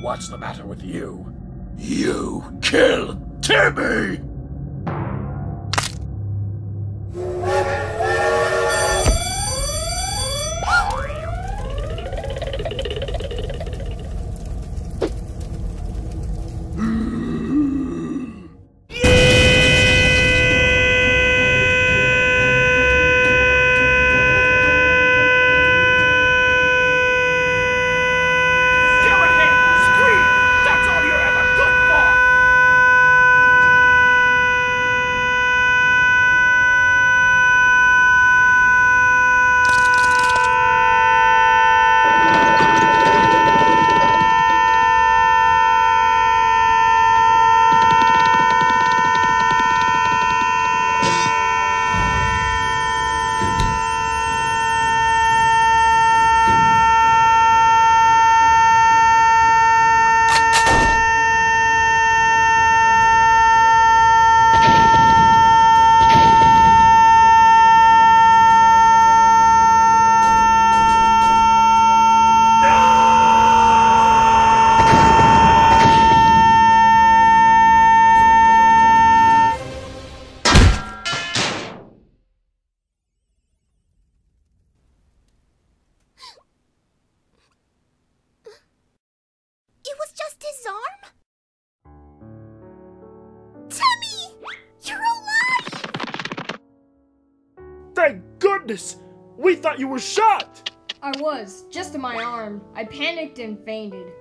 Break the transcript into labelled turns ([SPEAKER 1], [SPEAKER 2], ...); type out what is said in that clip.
[SPEAKER 1] What's the matter with you? You killed Timmy!
[SPEAKER 2] It was just his arm? Timmy! You're alive!
[SPEAKER 3] Thank goodness! We thought you were shot!
[SPEAKER 4] I was, just in my arm. I panicked and fainted.